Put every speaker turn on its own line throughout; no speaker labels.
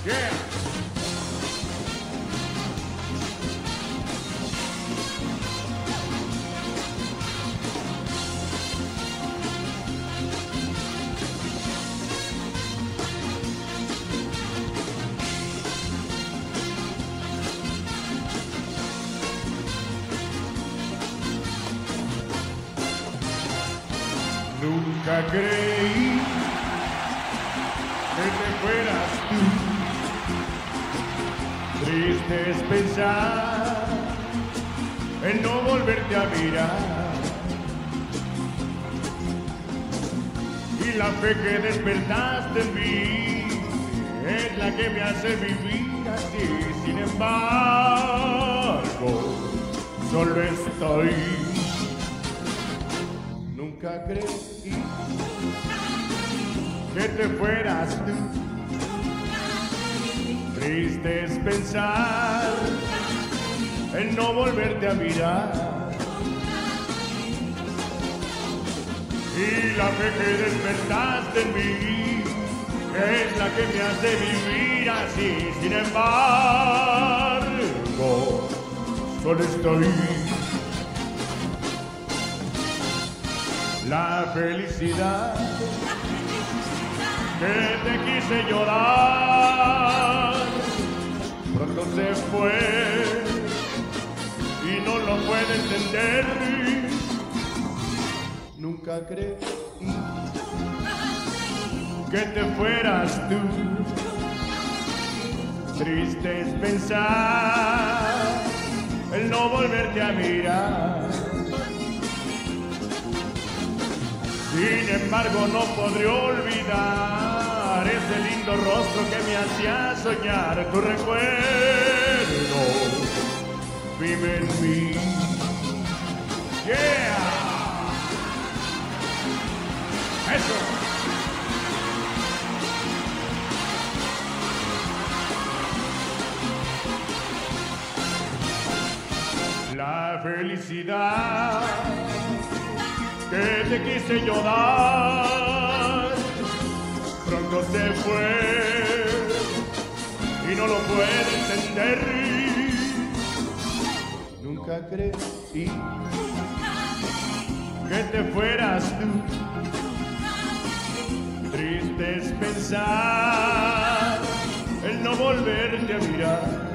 Yeah. Nunca creí que te fueras tú. Triste es pensar en no volverte a mirar. Y la fe que despertaste en mí es la que me hace vivir así. Sin embargo, solo estoy. Nunca creí que te fueras tú. Triste es pensar en no volverte a mirar. Y la fe que despertaste en mí es la que me hace vivir así. Sin embargo, solo estoy. La felicidad que te quise llorar pronto se fue y no lo puedo entender. Nunca creí que te fueras tú. Triste es pensar el no volverte a mirar. Sin embargo, no podré olvidar ese lindo rostro que me hacía soñar. Tu recuerdo vive en mí. Yeah. Eso. La felicidad que te quise yo dar pronto se fue y no lo puedo entender. Nunca creí que te fueras tú. Triste es pensar el no volverte a mirar.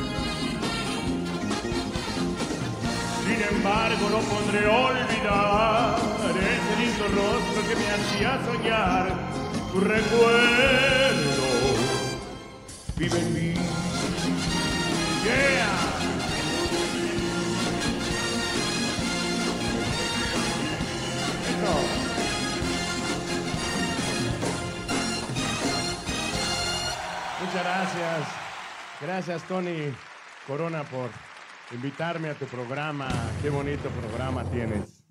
Sin embargo, no podré olvidar ese lindo rostro que me hacía soñar. Tu recuerdo vive en mí. Yeah. Eso. Muchas gracias. Gracias, Tony Corona, por invitarme a tu programa. Qué bonito programa tienes.